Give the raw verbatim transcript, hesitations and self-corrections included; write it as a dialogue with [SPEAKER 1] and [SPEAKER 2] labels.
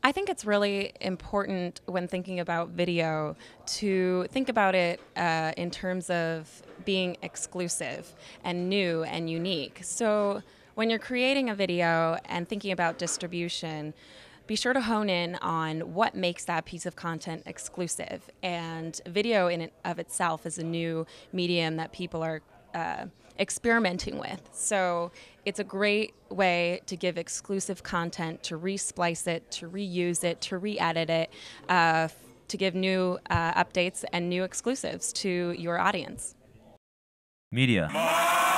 [SPEAKER 1] I think it's really important when thinking about video to think about it uh, in terms of being exclusive and new and unique. So when you're creating a video and thinking about distribution, be sure to hone in on what makes that piece of content exclusive. And video in and of itself is a new medium that people are uh, experimenting with. So it's a great way to give exclusive content, to resplice it, to reuse it, to re-edit it, uh, to give new uh, updates and new exclusives to your audience.
[SPEAKER 2] Media.